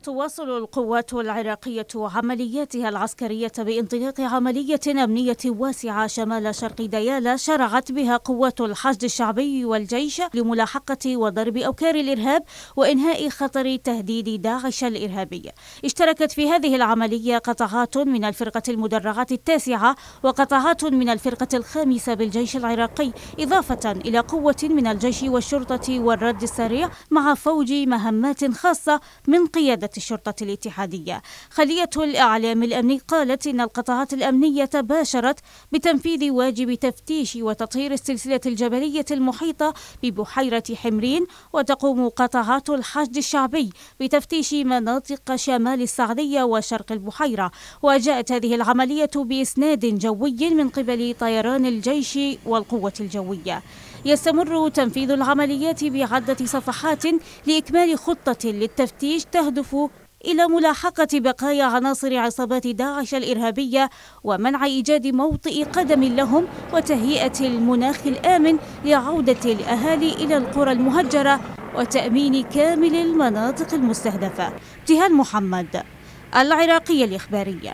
تواصل القوات العراقية عملياتها العسكرية بانطلاق عملية أمنية واسعة شمال شرق ديالى شرعت بها قوات الحشد الشعبي والجيش لملاحقة وضرب أوكار الإرهاب وإنهاء خطر تهديد داعش الإرهابي. اشتركت في هذه العملية قطاعات من الفرقة المدرعات 9 وقطاعات من الفرقة 5 بالجيش العراقي، إضافة إلى قوة من الجيش والشرطة والرد السريع مع فوج مهمات خاصة من قيادة الشرطة الاتحادية. خلية الإعلام الأمني قالت إن القطاعات الأمنية باشرت بتنفيذ واجب تفتيش وتطهير السلسلة الجبلية المحيطة ببحيرة حمرين، وتقوم قطاعات الحشد الشعبي بتفتيش مناطق شمال السعدية وشرق البحيرة. وجاءت هذه العملية بإسناد جوي من قبل طيران الجيش والقوة الجوية. يستمر تنفيذ العمليات بعدة صفحات لإكمال خطة للتفتيش تهدف إلى ملاحقة بقايا عناصر عصابات داعش الإرهابية ومنع إيجاد موطئ قدم لهم، وتهيئة المناخ الآمن لعودة الأهالي إلى القرى المهجرة وتأمين كامل المناطق المستهدفة. جهان محمد، العراقية الإخبارية.